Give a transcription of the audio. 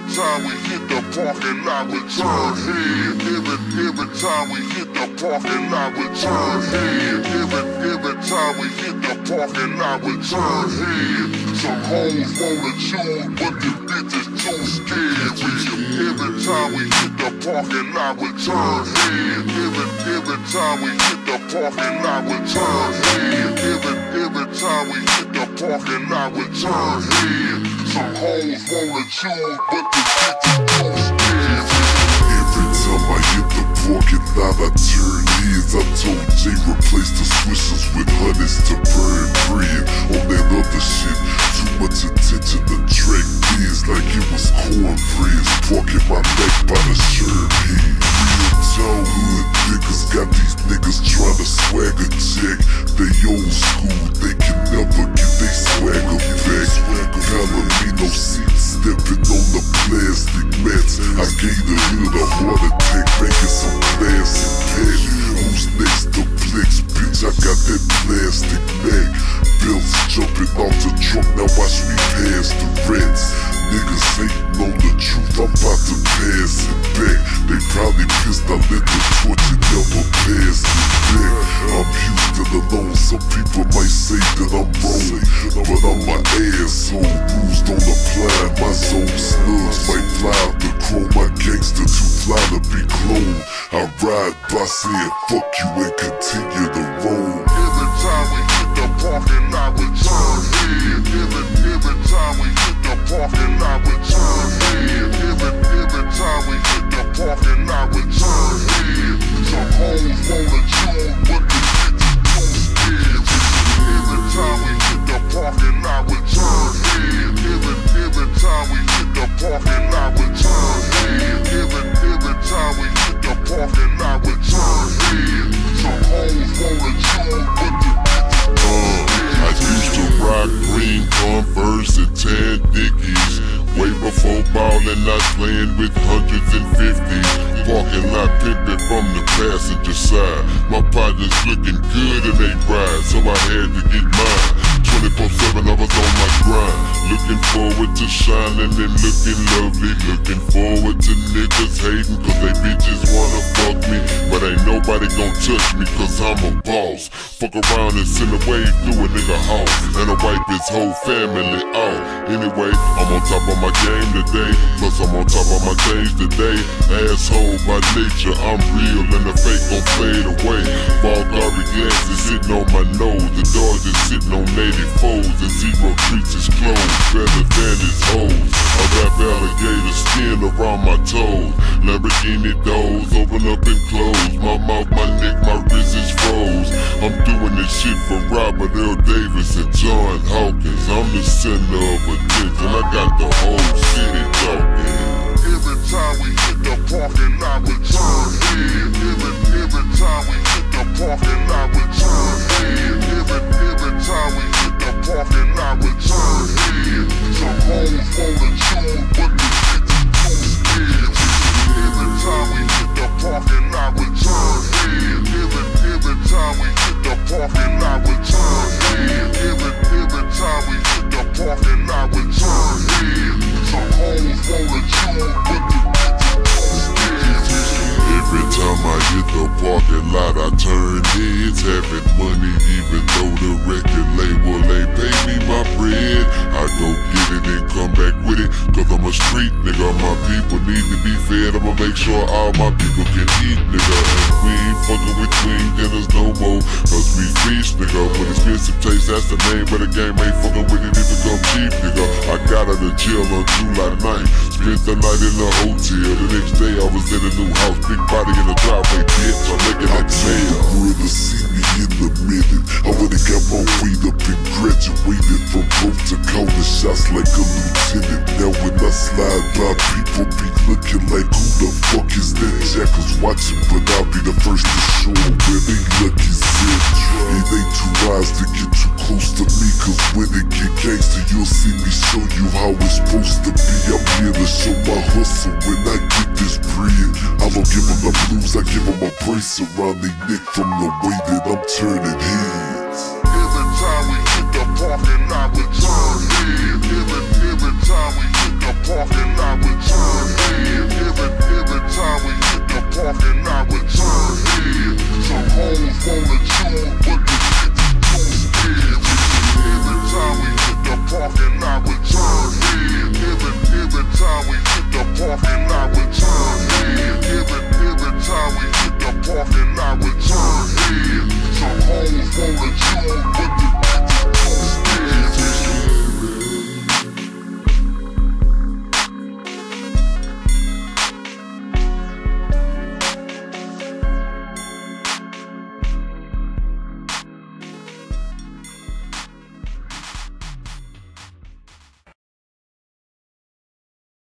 time we hit the parking lot, we turn head. Every time we hit the parking lot, we turn head. Every time we hit the parking lot, we turn head. Some hoes wanna choose, but the bitches too scared. Every time we hit the parking lot, we turn head. Every time we hit the parking lot, we turn head. Every time we hit the parking lot, we turn head. Some hoes wanna choose, but the bitches too scared. Every time I hit the parking lot, I turn heads. I told Jay replace the swishers with hundreds to burn bread. On that other shit, too much attention to track kids like it was cornbread. Parking my neck by the shirt head. Real tall hood niggas got these niggas tryna swagger check. They old school, they can never get they swagger back. Palomino seats, stepping on the plastic mats. I gave the hood a heart attack, making some plastic pack. Who's next to Flex, bitch? I got that plastic Mac. Belts jumping off the truck, now watch me pass the rats. Niggas hating on the truth, I'm about to pass it back. They probably pissed I lit the torch and never passed it back. I'm Houston alone, some people might say that I'm wrong, but I'm an asshole. Rules don't apply, my zone slugs might fly out the chrome. My gangster too fly to be cloned. I ride by saying fuck you and continue to roam. Every time we hit the parking lot, we turn head. Every time we hit the parking lot, we turn head. Every time we hit the parking lot, we turn head. Some hoes wanna choose, but the bitches too scared. Every time we hit the parking lot, we turn head. Every time we hit the parking lot, we turn head. Every time we hit the parking lot, we turn head. Some hoes wanna choose, but the bitches too scared. I used to rock green Converse and tan Dickies. Way before ballin', I was playing with hundreds and fifties. Parking lot pimpin' from the passenger side. My partners looking good in they ride, so I had to get mine. 24/7 I was on my grind, looking forward to shining and looking lovely. Looking forward to niggas hating cause they bitches wanna fuck me. But ain't nobody gon' touch me cause I'm a boss. Fuck around and send a wave through a nigga house, and I wipe his whole family out. Anyway, I'm on top of my game today, plus I'm on top of my change today. Asshole by nature, I'm real and the fake gon' fade away. Bulgari glasses sitting on my nose, the dog just sitting on 84s, and zero treats his clothes better than his hoes. I wrap alligator skin around my toes, Lamborghini doors open up and close. My mouth, my neck, my wrist is froze. I'm doing this shit for Robert L. Davis and John Hawkins. I'm the center of attention, I got the whole city talking. Every time we hit the parking lot, we turn head. Every time we hit the parking lot, we turn head. Every time we hit the parking lot, we turn head. Some hoes wanna choose, but the bitches too scared. Every time we hit the parking lot, we turn head. Every time we hit the parking lot, we turn head. Every time we hit the parking lot, we turn head. Some hoes wanna choose, but the bitches too scared. Every time I hit the parking lot, I turn heads, having money even though the record label ain't pay me my bread. I go get it and come back with it, cause I'm a street nigga. My people need to be fed, I'ma make sure all my people can eat, nigga. And we ain't fucking with twin dinners no more, cause we feast, nigga. With expensive taste, that's the name of the game. Ain't fucking with it if it come cheap, nigga. I got out of jail on July 9th, spent the night in the hotel. The next day I was in a new house, big body in the driveway, bitch. I'm making that mail. The world to see me in a minute. I already got my weight up and graduated from both to calling shots like a lieutenant. Now when I slide by, people be looking like who the fuck is that? Jackals watching, but I'll be the first to show them where they lucky sit. It ain't too wise to get too close to me, cause when it get gangster, you'll see me show you how it's supposed to be. I'm here to show my hustle when I get this bread. I don't give them the blues, I give them a brace around their neck from the way that I'm turning heads. Every time we hit the parking lot, we turn head. Every time we